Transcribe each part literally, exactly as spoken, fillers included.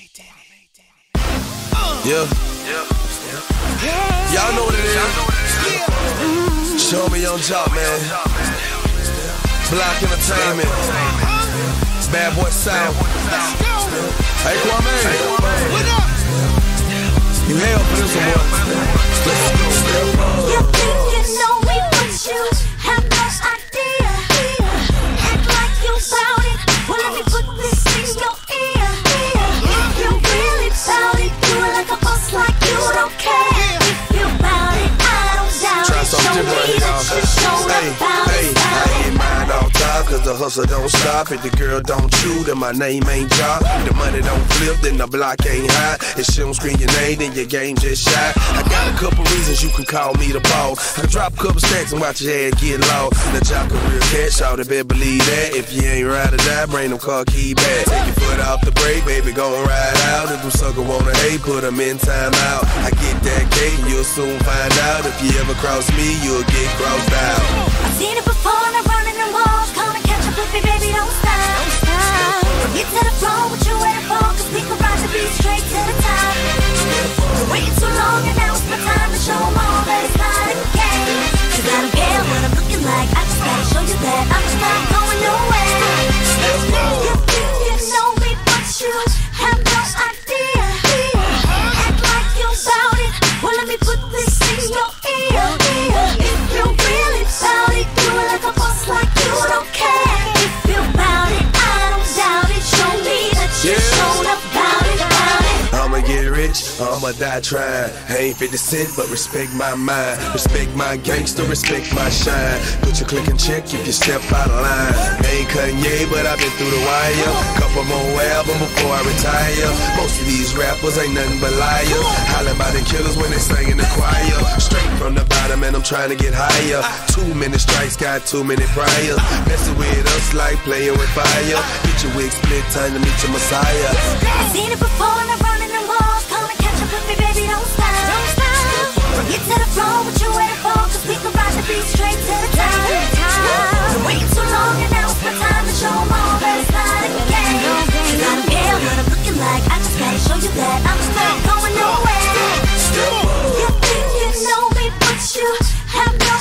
Yeah. Y'all know what it is. Show me on job, man. Block Entertainment. Bad Boy Sound. Hey, Kwame. You hell for this one, boy. You think you know me, but you have no idea. Act like you bout it. Well, let me put this in your ear. If you really bout it, do it like a boss, like you don't care. If you bout it, I don't doubt it. Show me that you showed up about it. I ain't mind off top, cause the hustle don't stop. If the girl don't chew, then my name ain't job. The money don't flip, then the block ain't high. If she don't screen your name, then your game just shy. I got a couple reasons you can call me the boss. I drop a couple stacks and watch your head get lost. The job career cash out, better believe that. If you ain't ride or die, bring them car key back. Take your foot off the brake, baby, gon' ride out. If them sucker wanna hate, put them in time out. I get that cake, you'll soon find out. If you ever cross me, you'll get crossed out. I've seen it before, I'm running the walls. Come and catch up with me, baby, don't stop. Don't stop. Get to the floor, what you waiting for? Cause we can ride the beat straight to the top. You're waiting too long, and now it's my time to show them all that it's not a game. Cause I don't care what I'm looking like, I just gotta show you that I'm just not going nowhere. You think you know me, but you have no idea. Act like you bout it, well let me put this in your ear. If you really bout it, do it like a boss, like you don't care. If you bout it, I don't doubt it. Show me that you Yeah. showed up bout it, bout it. I'ma get rich, I'ma die trying. I ain't fifty cent, but respect my mind. Respect my gangster, respect my shine. Put your click and check if you step out of line. Ain't Kanye, but I've been through the wire. Couple more albums before I retire. Most of these rappers ain't nothing but liars. Holler about the killers when they sing in the choir. Straight from the bottom and I'm trying to get higher. Too many strikes, got too many priors. Messing with us like playing with fire. Get your wig split, time to meet your messiah. I've seen it before, and I'm running the walls. Come and catch up with me, baby, don't stop. Don't stop. Get to the floor, what you waiting for? Cause we can ride the beat straight to the top. You're waiting too long, and now it's my time to show them all that it's not a game. Cause I don't care what I'm looking like, I just gotta show you that I'm just not going nowhere. You think you know me, but you have no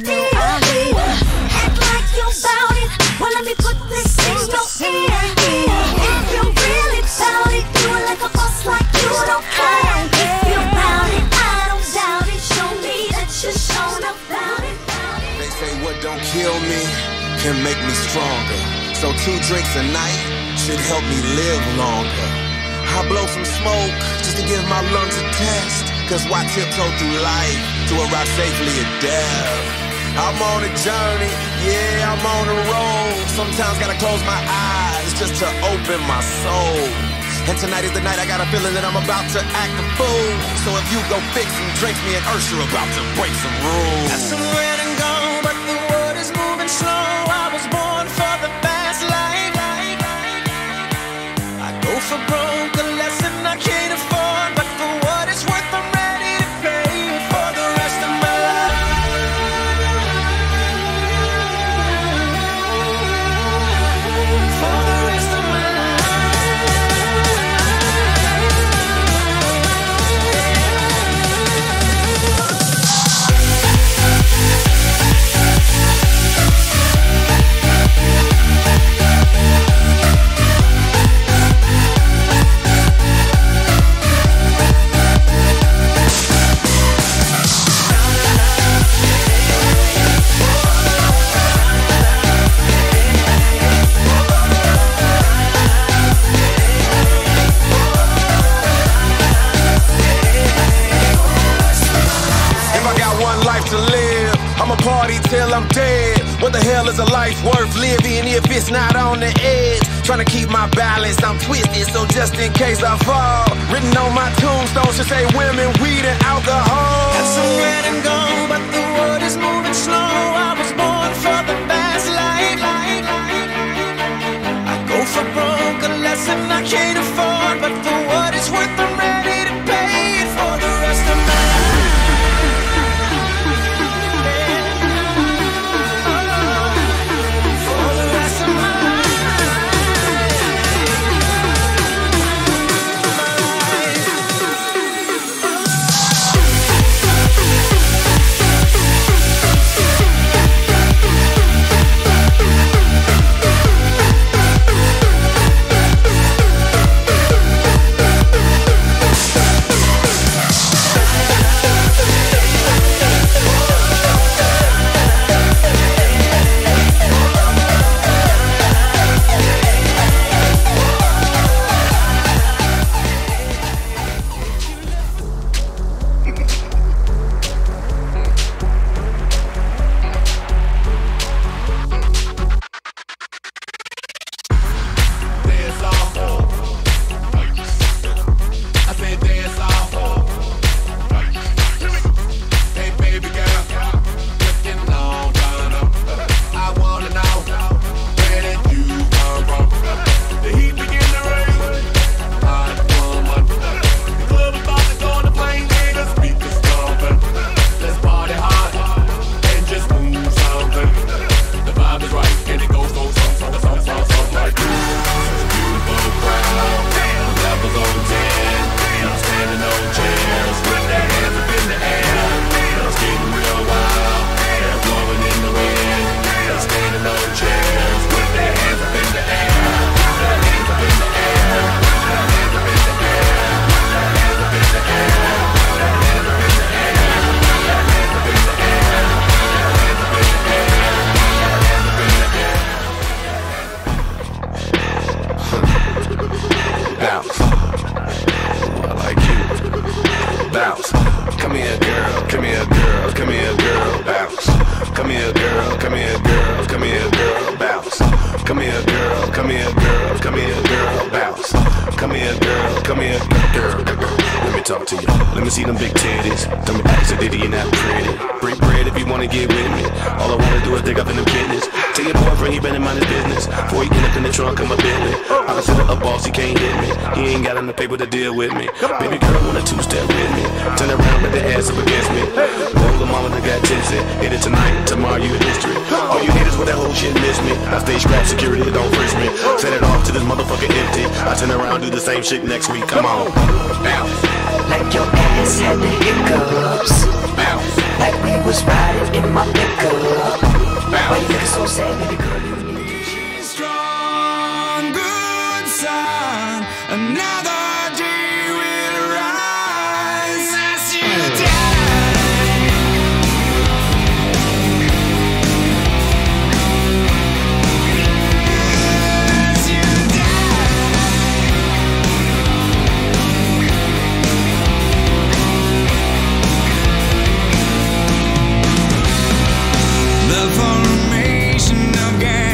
idea. Act like you bout it, well let me put this in your ear. If you really bout it, do it like a boss, like you don't care. If you bout it, I don't doubt it. Show me that you're showing up bout it, bout it. They say what don't kill me can make me stronger. So two drinks a night should help me live longer. I blow some smoke just to give my lungs a test. Cause why tiptoe through life to arrive safely at death? I'm on a journey, yeah, I'm on a road. Sometimes gotta close my eyes just to open my soul. And tonight is the night I got a feeling that I'm about to act a fool. So if you go fix some drinks, me and Ursula are about to break some rules. That's some red and gold, but the world is moving slow. I was born for the fast life. I go for broke, a lesson I can't afford, but for what it's worth, I'm ready to pay for the rest of my life. For the rest of my till I'm dead. What the hell is a life worth living if it's not on the edge? Trying to keep my balance, I'm twisted, so just in case I fall. Written on my tombstone should say women, weed, and alcohol. Got some red and gold, but the world is moving slow. I was born for the fast life. I go for broke, a lesson I can't afford, but for what it's worth, I'm ready to pay it for the rest of my life. For the rest of my life. come here, girl, come here, girl, come here, girl, bounce. Come here, girl, come here, girl, girl. Let me talk to you. Let me see them big titties. Tell me back, so Diddy, you're not pretty. Break bread if you wanna get with me. All I wanna do is dig up in the business. Tell your boyfriend he better mind his business. Before he end up in the trunk of my Bentley. I consider a boss, he can't hit me. He ain't got enough paper to deal with me. Baby girl wanna two-step with me. Turn around, let the ass up against me. Roll the mama that got tipsy. Hit it tonight, tomorrow you in history. All you haters with that whole shit miss me. I stay strapped, security don't frisk me. Set it off to this motherfucker empty. I turn around, do the same shit next week. Come on, bounce. Like your ass had the hiccups. Bounce. Like we was riding in my pickup. Bounce. Why you looking so sad, baby girl? You need Strong, good sign. Another day will rise as you die. As you the formation of gas.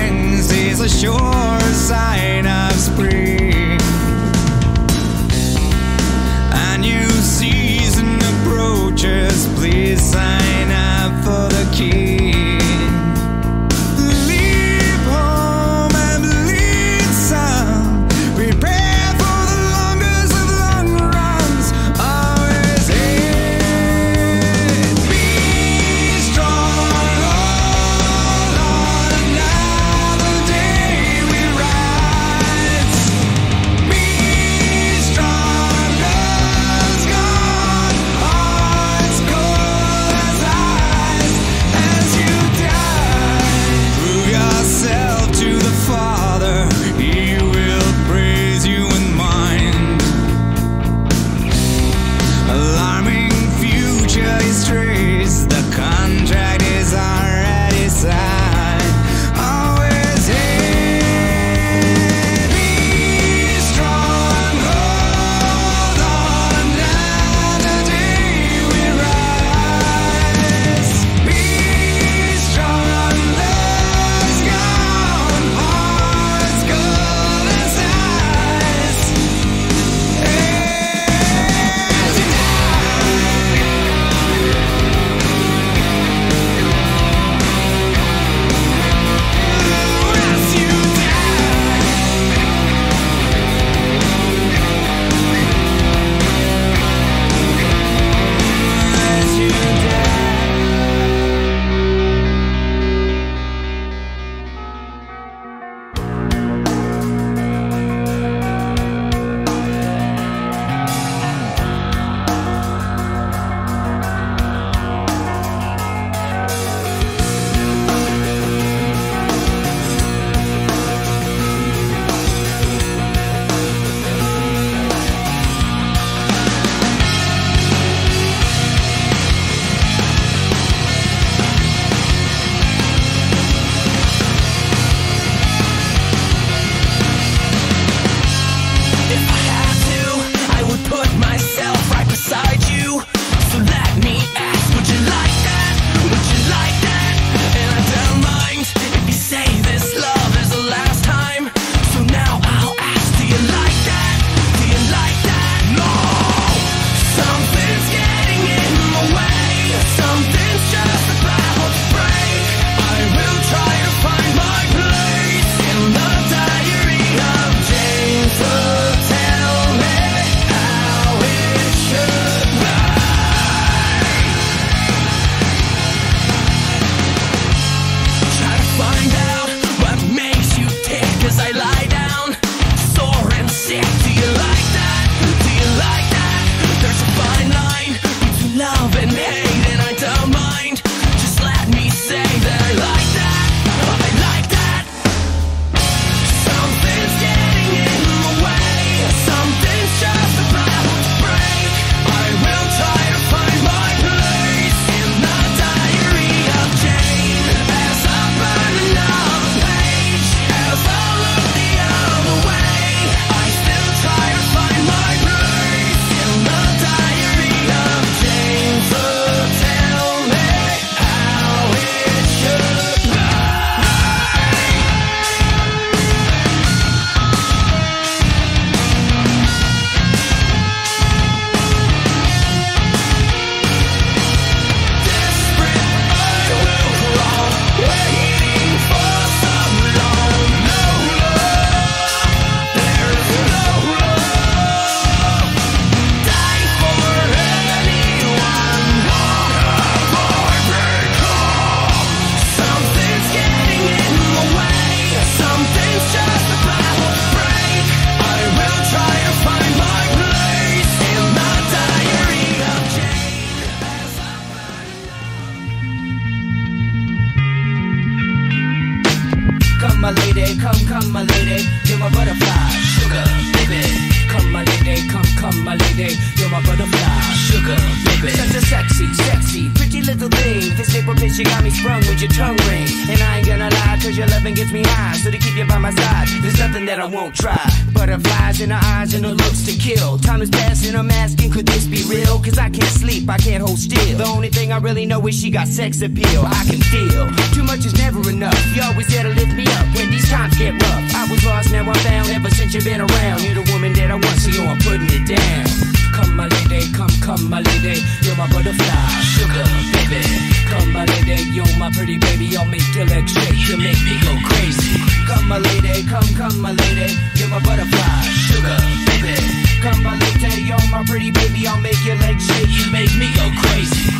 lady, come, come, my lady, you're my butterfly, sugar, baby. Come, my lady, come, come, my lady, you're my butterfly, sugar, baby. Such a sexy, sexy, pretty little thing. This April bitch, you got me sprung with your tongue ring. And I ain't gonna lie, cause your loving gets me high. So to keep you by my side, there's nothing that I won't try. Butterflies in her eyes and her looks to kill. Time is passing, I'm asking, could this be real? Cause I can't sleep, I can't hold still. The only thing I really know is she got sex appeal. I can feel, too much is never enough. You always there to lift me up when these times get rough. I was lost, now I'm found, ever since you've been around. You're the woman that I want, so yo, I'm putting it down. Come, my lady, come, come, my lady, you're my butterfly, sugar, baby. Come, my lady, you're my pretty baby, I'll make your legs shake, you make me go crazy. Come, my lady, come, come, my lady, you're my butterfly, sugar, baby. Come, my lady, you're my pretty baby, I'll make your legs shake, you make me go crazy.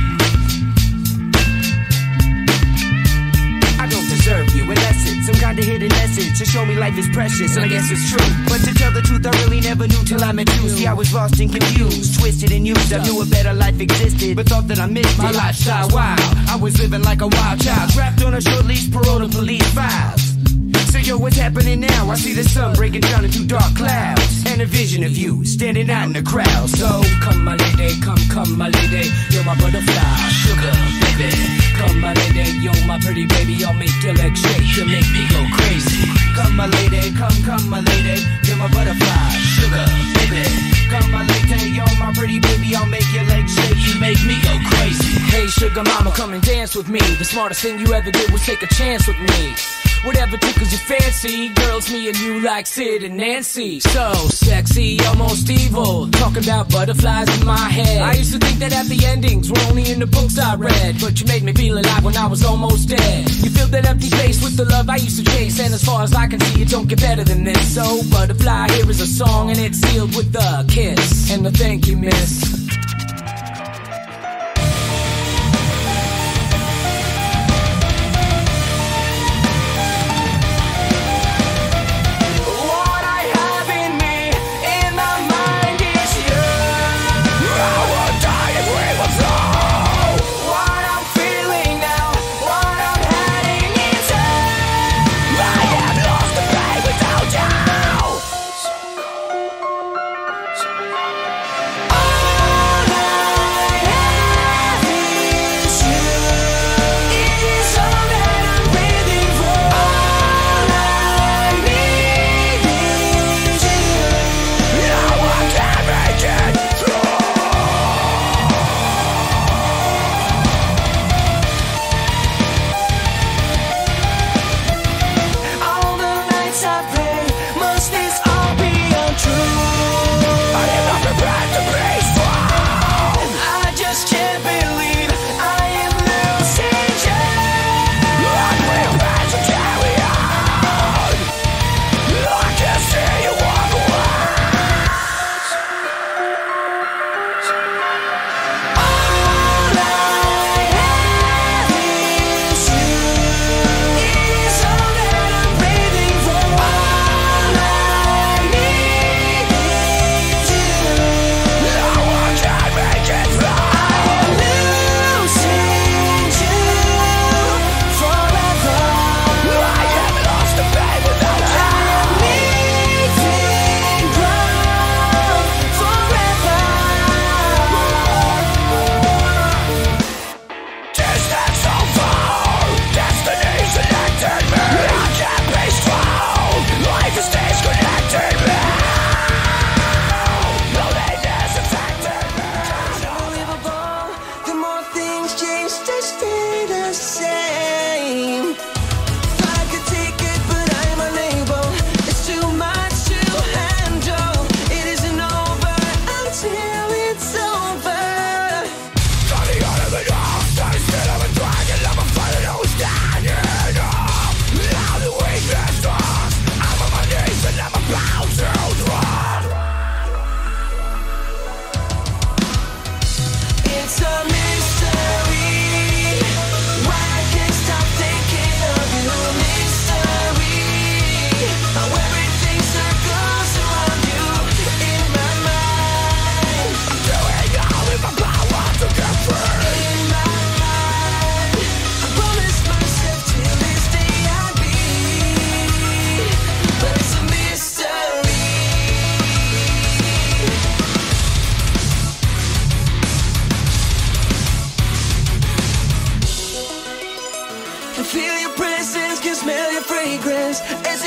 I don't deserve you, unless it's some kind of hidden message to show me life is precious, and I guess it's true. But to tell the truth, I really never knew till I met you. See, I was lost and confused, twisted and used. I knew a better life existed, but thought that I missed it. My lifestyle wild, I was living like a wild child, trapped on a short leash, parole to police files. So yo, what's happening now? I see the sun breaking down into dark clouds, and a vision of you standing out in the crowd. So come, my lady, come, come, my lady, you're my butterfly, sugar, baby. Come, my lady, you're my pretty baby, I'll make your legs shake, you make me go crazy. Come, my lady, come, come, my lady, you're my butterfly, sugar, baby. Come, my lady, you're my pretty baby, I'll make your legs shake, you make me go crazy. Hey, sugar mama, come and dance with me. The smartest thing you ever did was take a chance with me. Whatever tickles your fancy, girls, me and you like Sid and Nancy. So sexy, almost evil, talking about butterflies in my head. I used to think that happy endings were only in the books I read, but you made me feel alive when I was almost dead. You filled that empty space with the love I used to chase, and as far as I can see, it don't get better than this. So butterfly, here is a song, and it's sealed with a kiss and a thank you, miss. Oh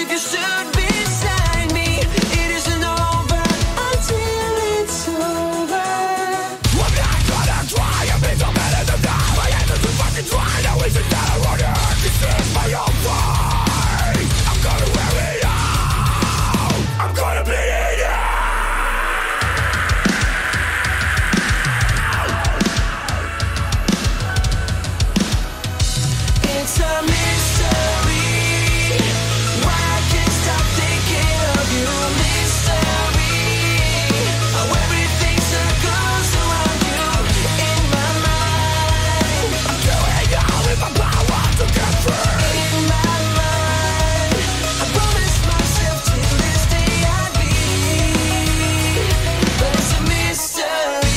if you stood beside me. It isn't over until it's over. I'm not gonna try, I've been so mad at the time. I had to fucking try, now it's a time I wanna hurt. This is my own fight. I'm gonna wear it out. I'm gonna bleed it out. It's a mystery. Why I can't stop thinking of you. Mystery. How everything circles around you in my mind. I'm doing all with my power to get free. In my mind, I promised myself till this day I'd be. But it's a mystery.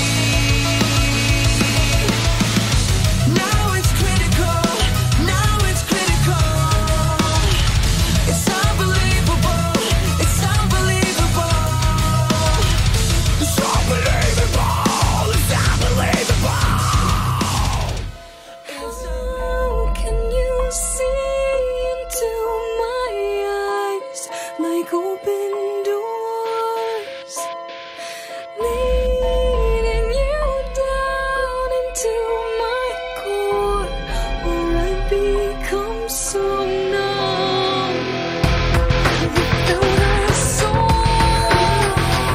Now it's critical. Now it's critical. It's unbelievable. It's unbelievable. It's unbelievable. It's unbelievable. How can you see into my eyes like open doors, leading you down into my core, where I become so numb without a soul.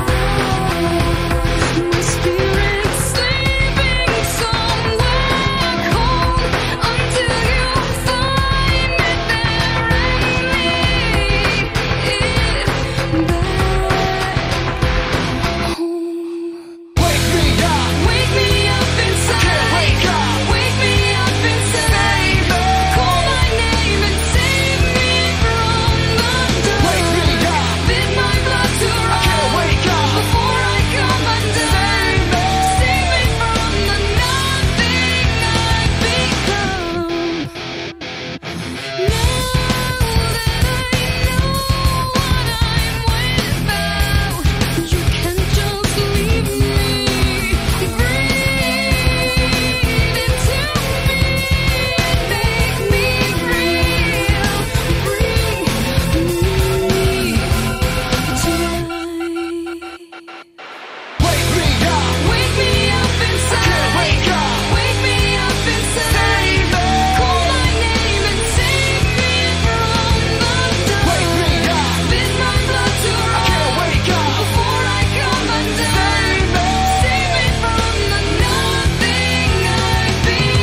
My spirit sleeping somewhere cold until you find me there and lead it back home. Wake me up, wake me up inside. Can't wake up, wake me up inside. Call my name and save me from the dark. Wake me up, bid my blood to run. I can't wake up before I come undone. Save me from the nothing I've become. Now that I know what I'm without, you can't just leave me. Breathe into me, make me real. Bring me to life. Wake me up, wake me up inside. Can't wake up, wake me up inside. Call my name and save me from the dark. Wake me up, bid my blood to run. I can't wake up before I come undone. Save me from the nothing I've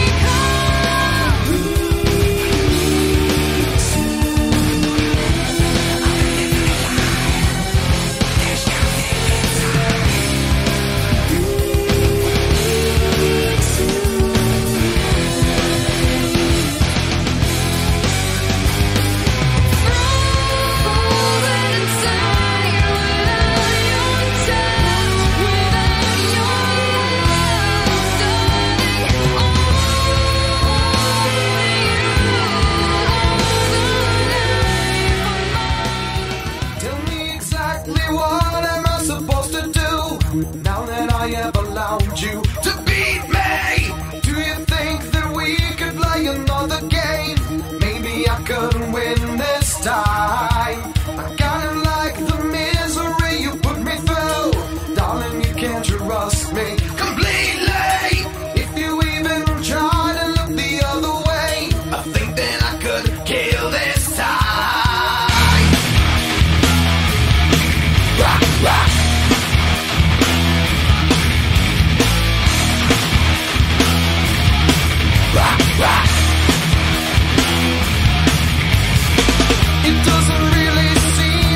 frozen inside without your touch, without your love, darling. Tell me exactly what am I supposed to do now that I have allowed you to beat me? Do you think that we could play another game? Maybe I could win this time. I kinda like the misery you put me through. Darling, you can't trust me completely. If you even try to look the other way, I think that I could kill this time. Rock, rock. Rock, rock. It doesn't really seem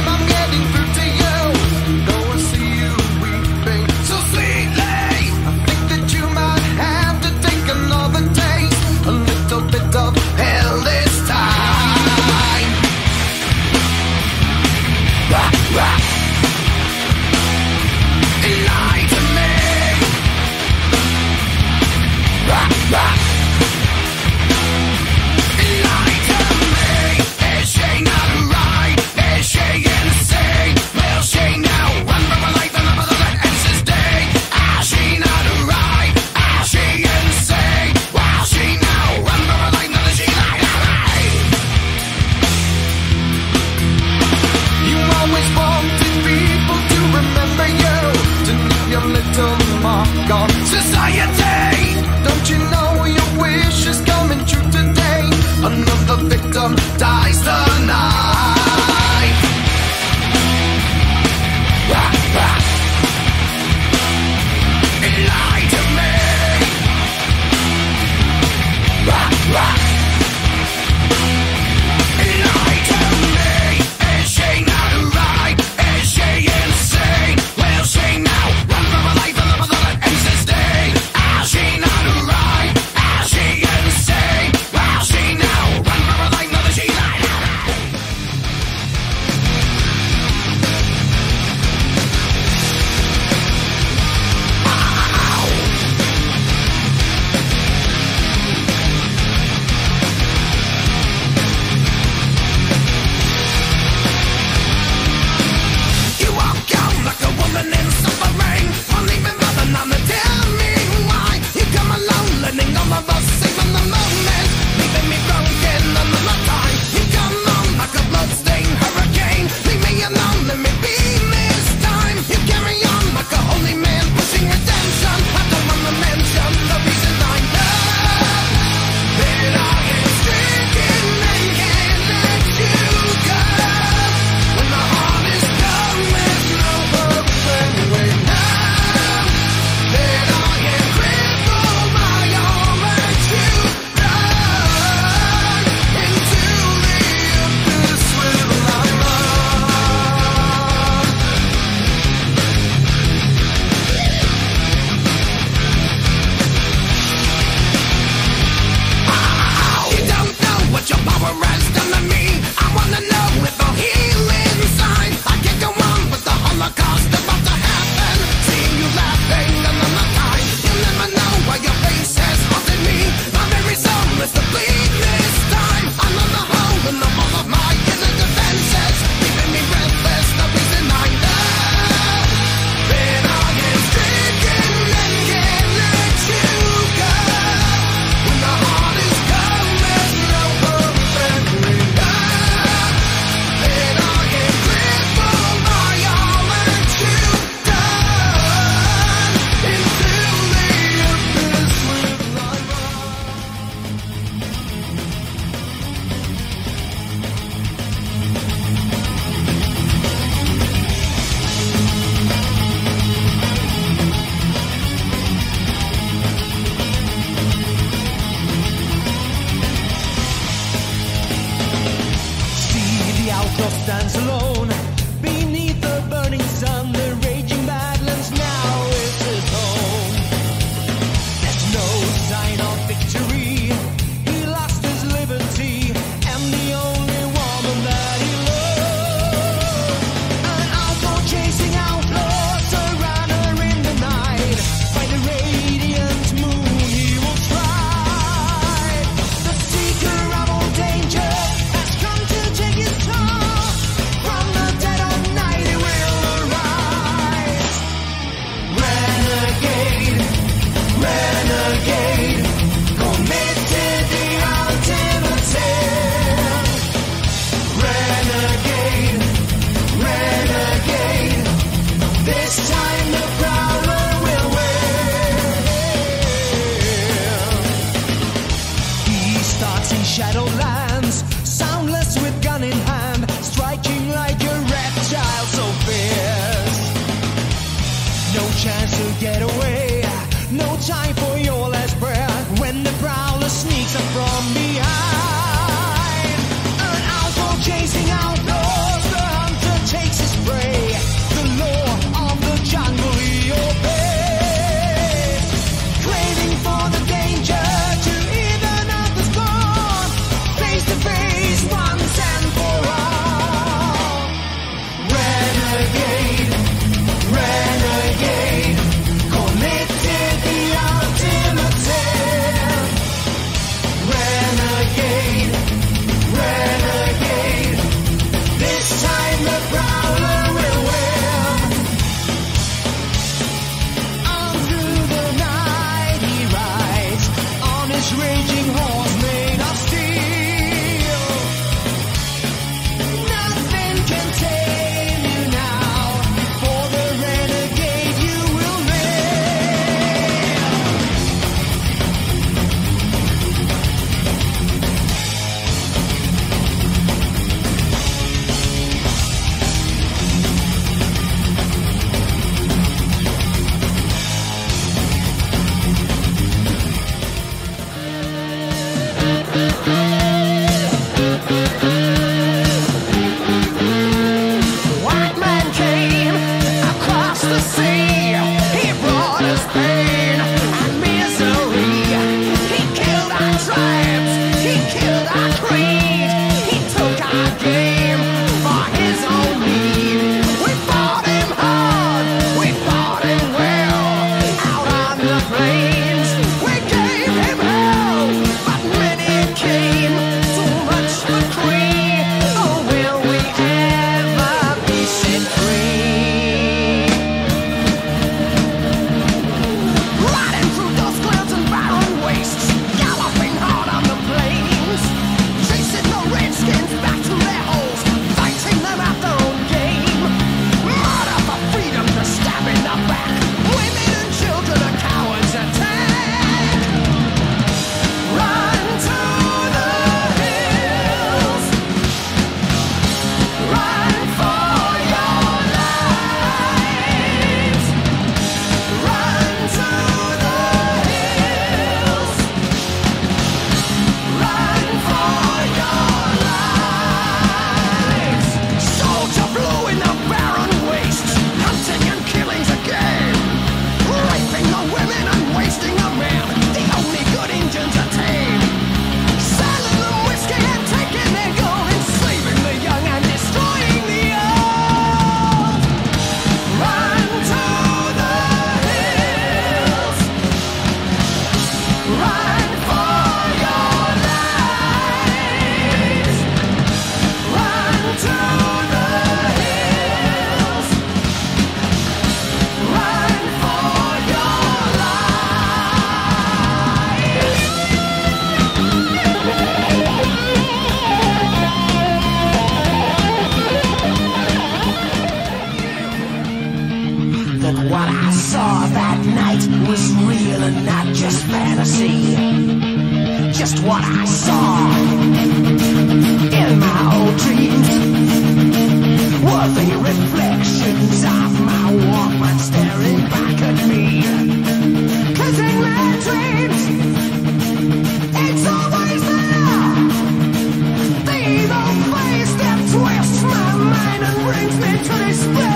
saw that night was real and not just fantasy. Just what I saw in my old dreams were the reflections of my Walkman staring back at me. 'Cause in my dreams, it's always there, the evil face that twists my mind and brings me to despair.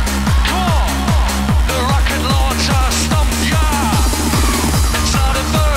It's not a bird.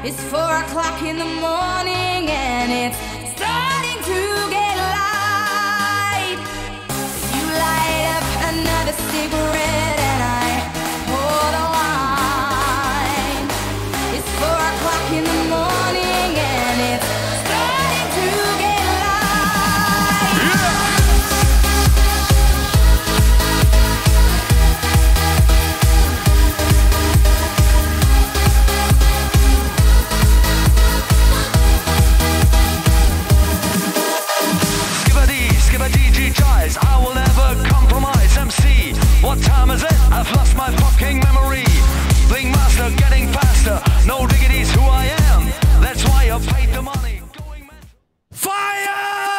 It's four o'clock in the morning and it's starting to get light. You light up another cigarette and I pour the wine. It's four o'clock in the morning and it's starting to get light. Yeah. I will never compromise. M C, what time is it? I've lost my fucking memory. Bling master, getting faster. No diggity's who I am. That's why I paid the money. Going fire!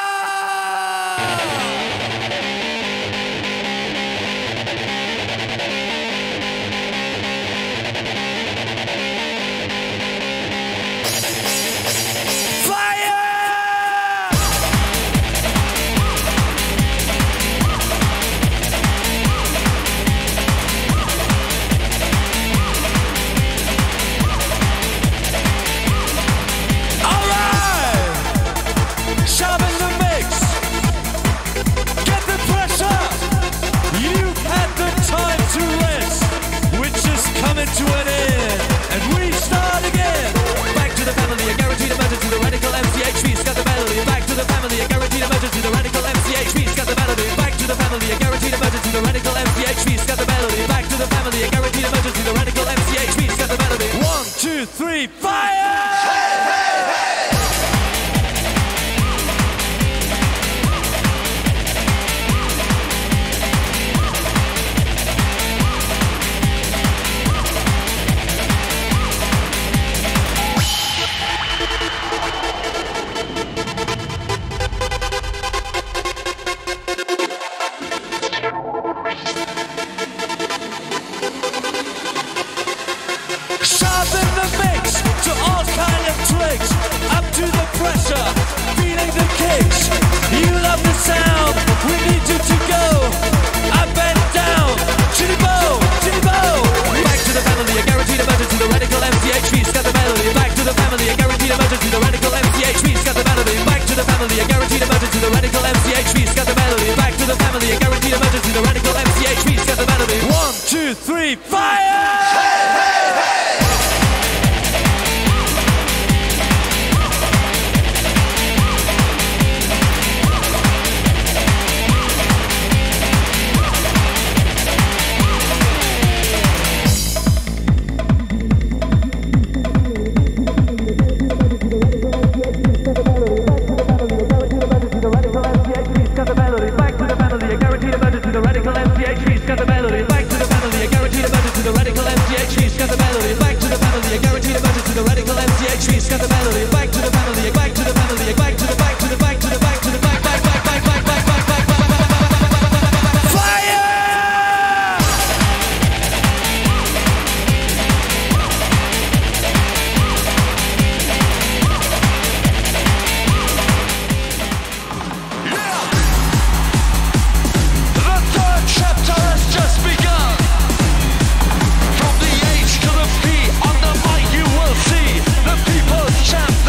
To an end, and we start again. Back to the family, a guaranteed emergency. The radical M C H P's got the melody. Back to the family, a guaranteed emergency. The radical M C H P's got the melody. Back to the family, a guaranteed emergency. The radical M C H P's got the melody. Back to the family, a guaranteed emergency. The radical M C H P's got the melody. One, two, three, fire! Hey, hey, hey! Sharpen the mix to all kind of tricks. Up to the pressure, feeling the kicks. You love the sound, we need you to go. Up and down, chitty bow, chitty bow. Back to the family, a guaranteed emergency. The radical M C H P's got the melody. Back to the family, a guaranteed emergency. The radical M C H P's got the melody. Back to the family, a guaranteed emergency. The radical M C H P's got the melody. Back to the family, a guaranteed emergency. The radical M C H P's got the melody. One, two, three, fire! Hey, hey, hey! Champ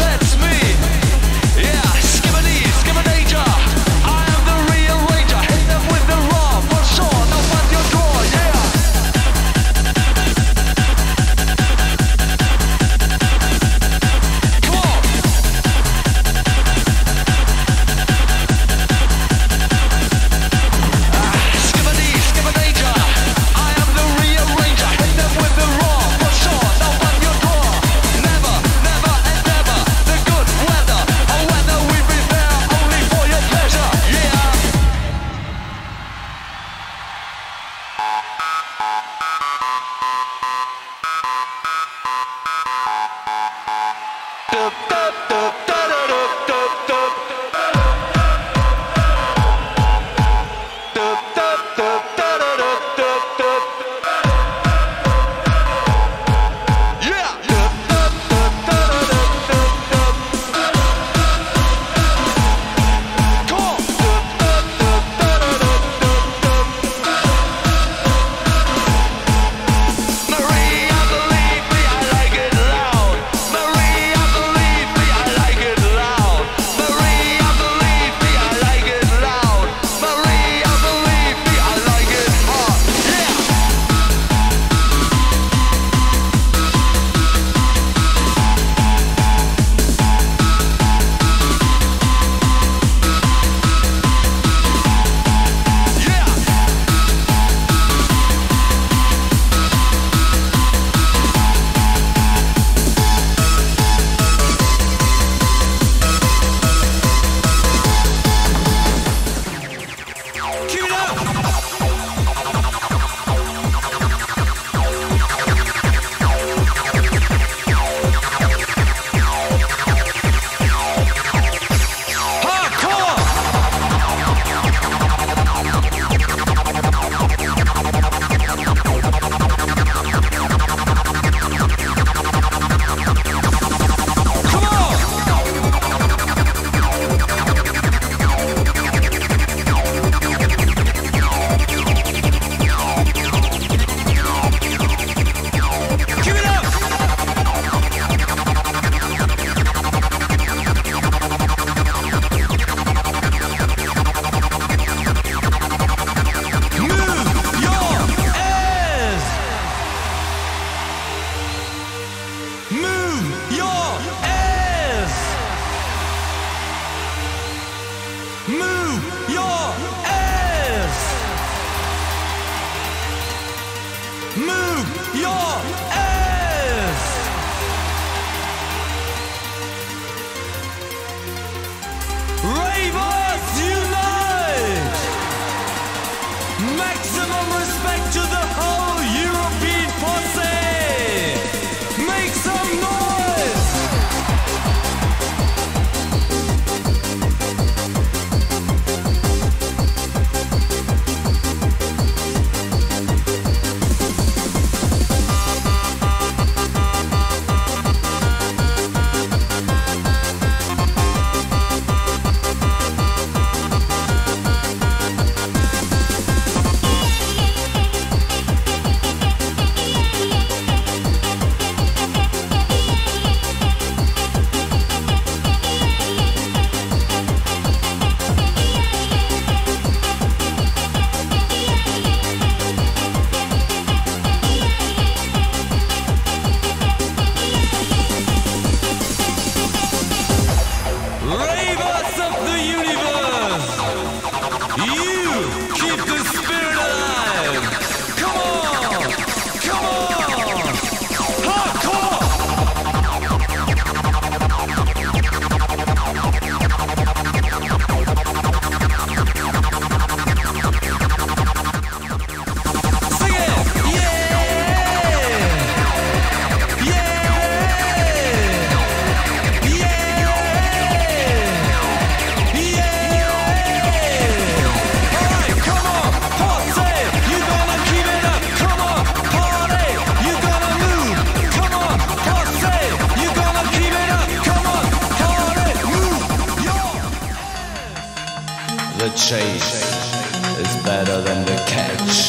chase is better than the catch.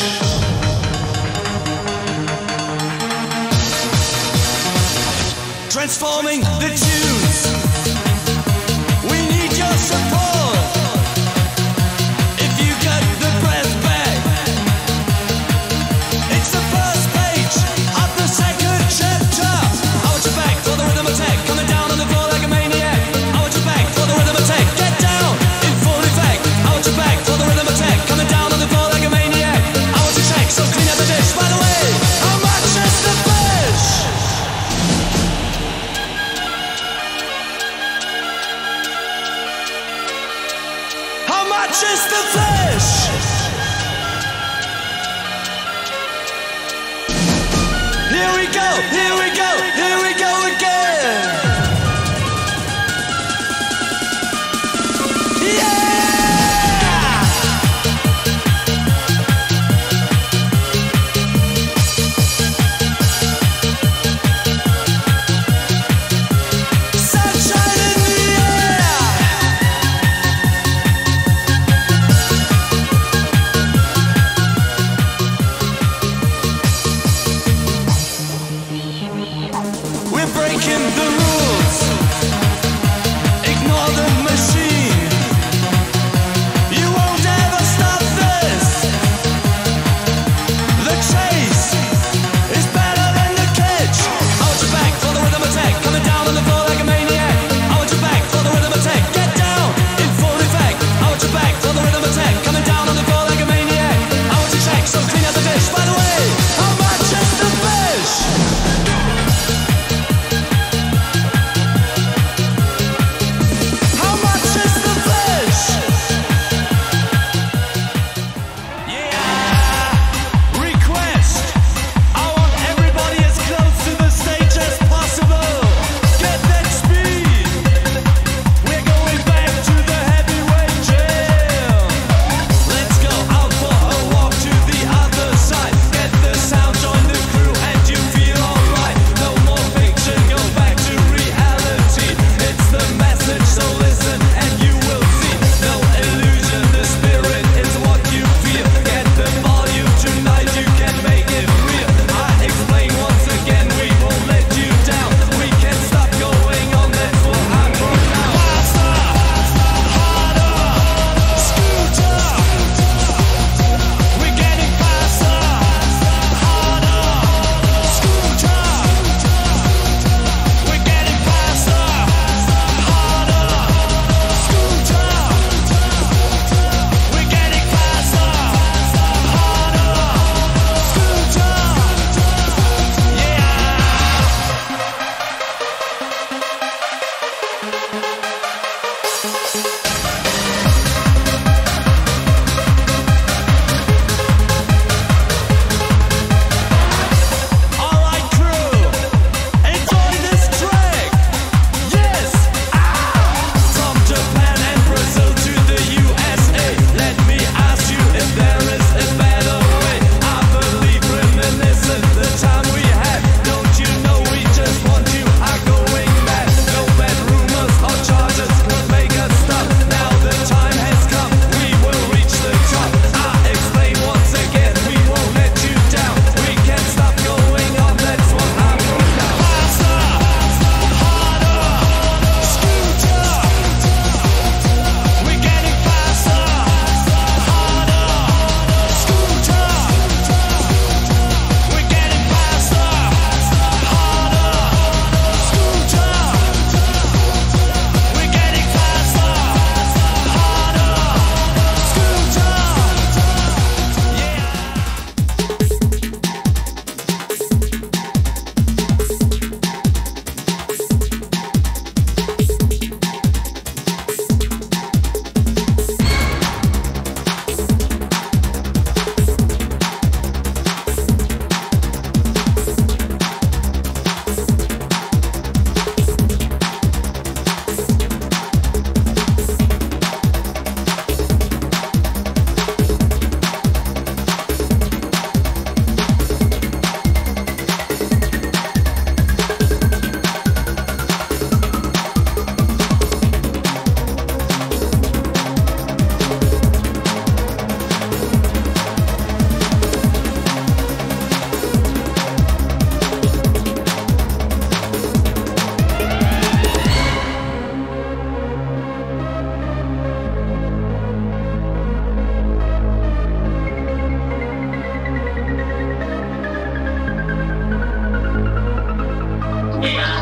Transforming the tunes, we need your support. If you got the breath back, it's the first page of the second chapter. I want you back for the rhythm attack, coming down on the floor like a maniac. I want you back for the rhythm attack, get down in full effect. I want you back for the rhythm attack, coming down on the floor like a maniac. I want you check, so clean up the dish. By the way, how much is the fish? How much is the fish? Here we go, here we go, here we go again. Yeah! Sunshine in the air. We're breaking the rules. Ignore the machine. You won't ever stop this. The chase is better than the catch. I want you back for the rhythm attack, coming down on the floor like a maniac. I want you back for the rhythm attack, get down in full effect. I want you back for the rhythm attack, coming down on the floor like a maniac. I want you check, so clean up the dish. By the way, how much is the fish?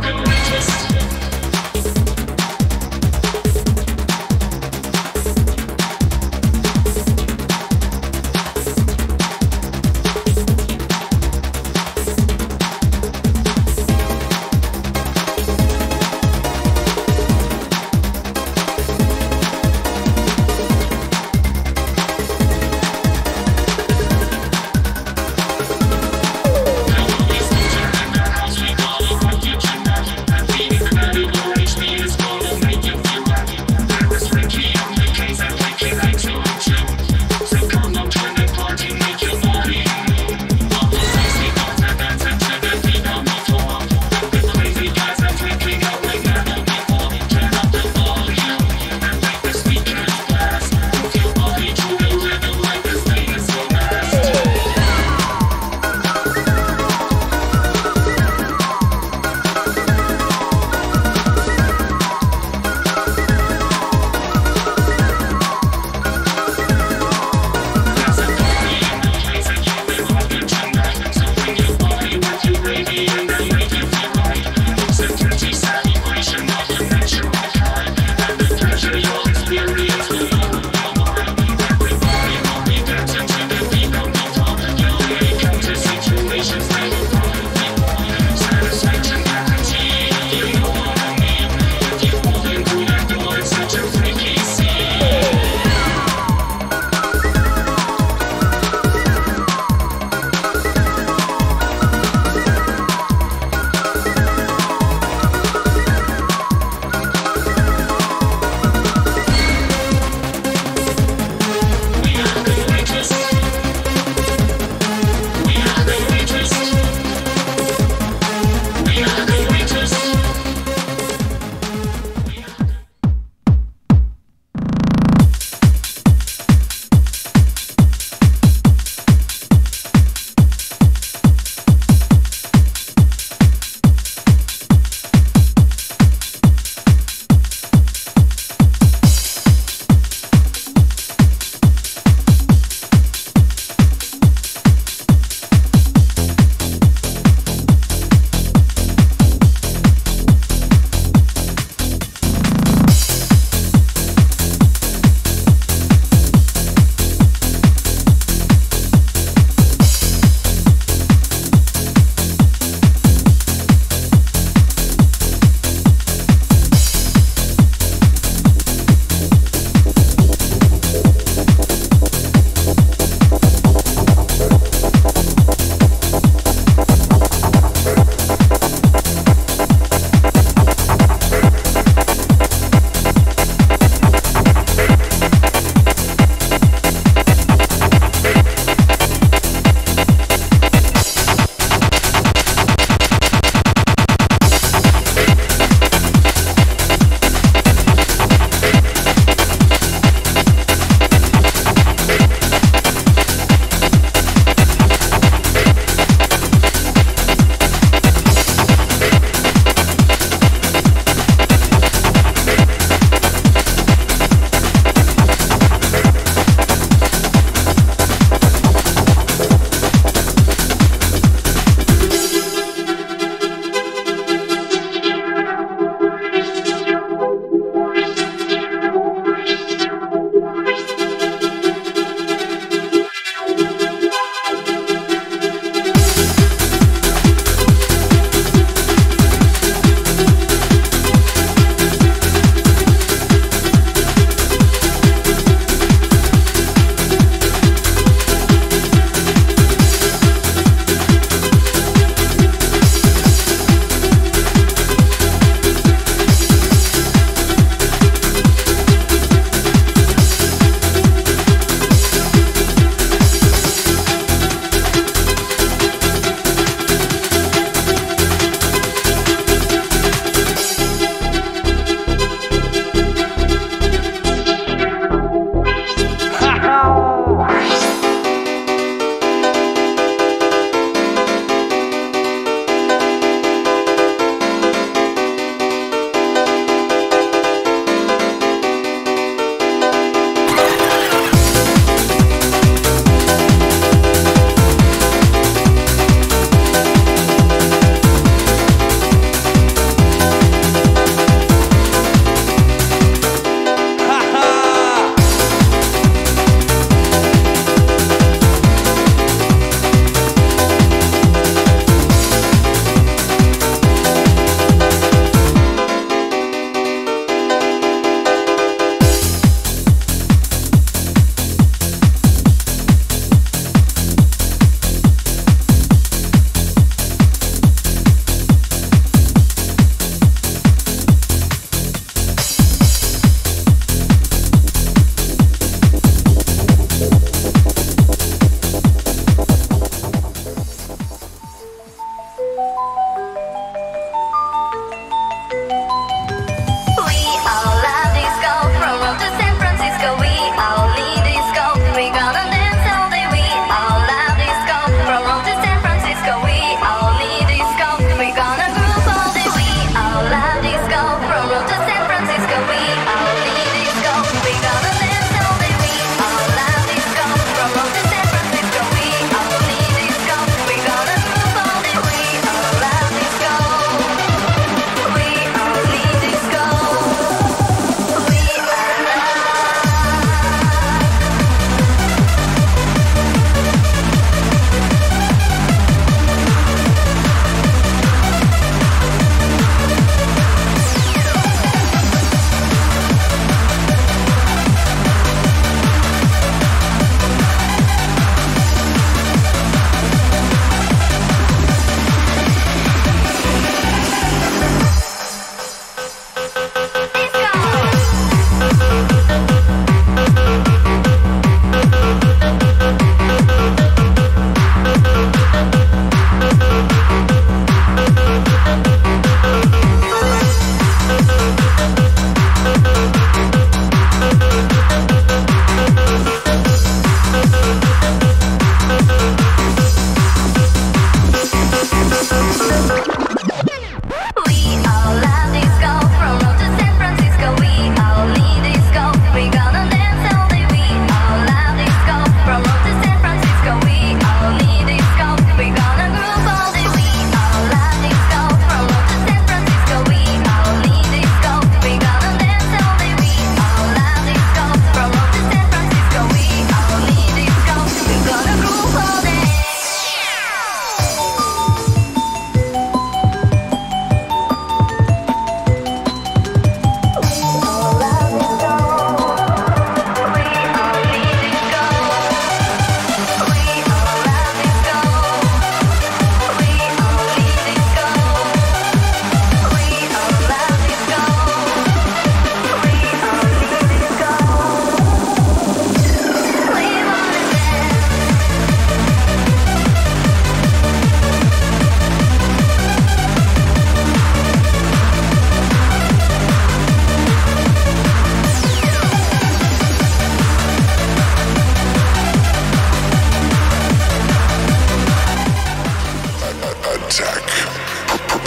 Beat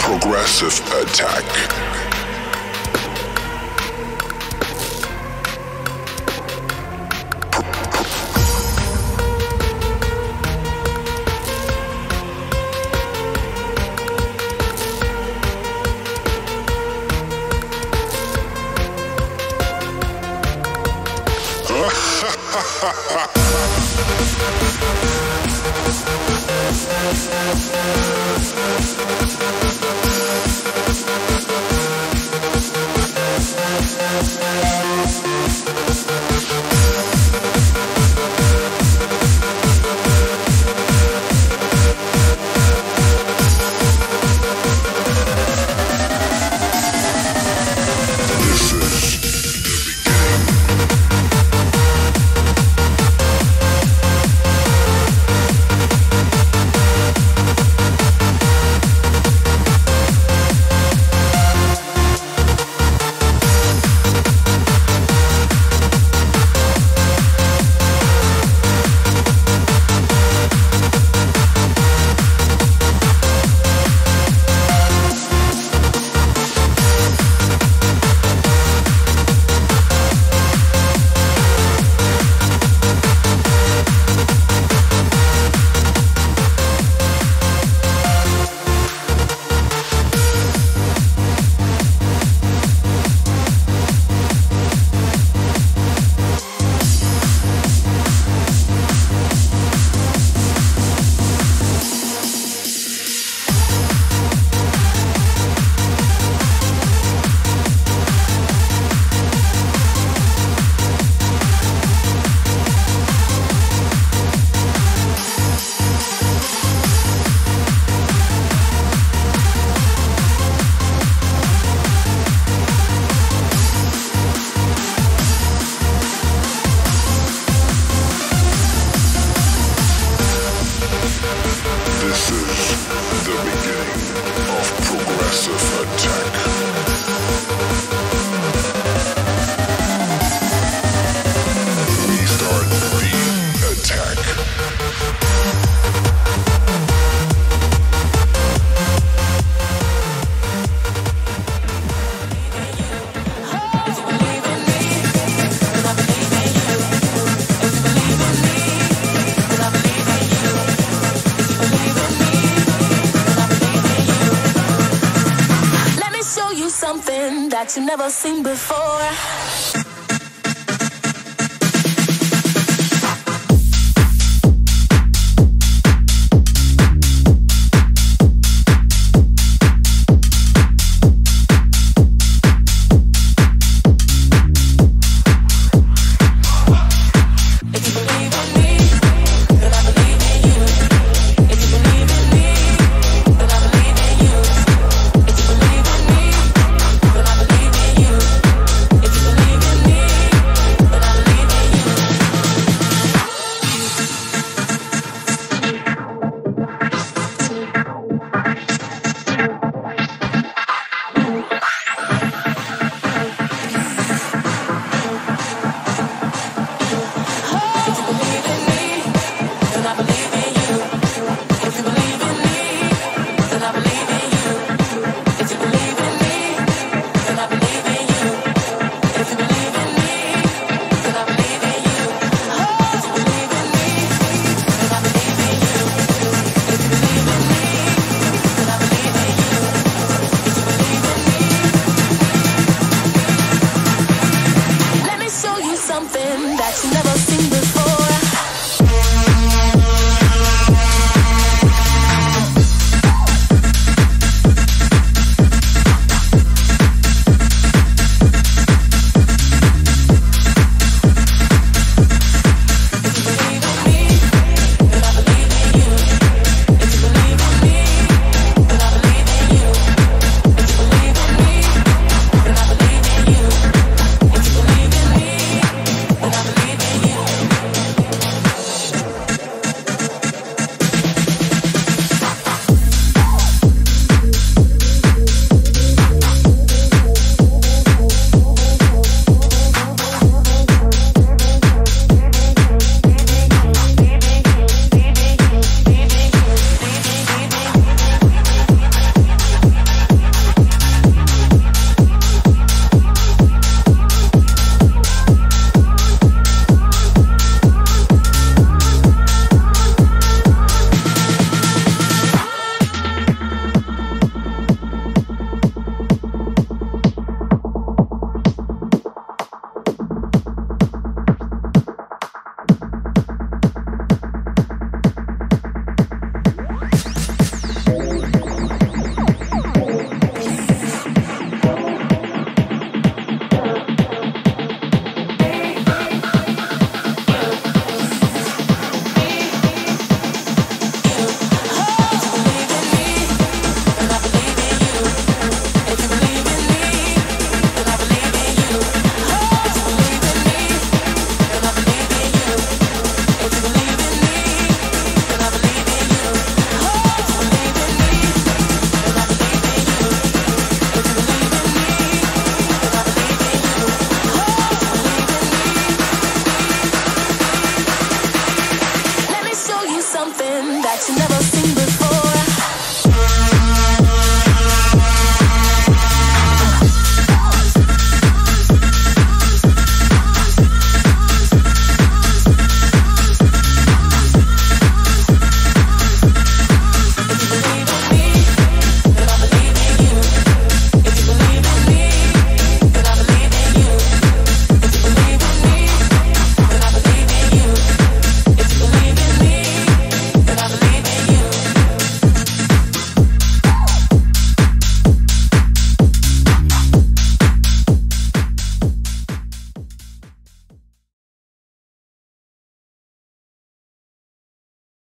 Progressive Attack. Something that you never seen before.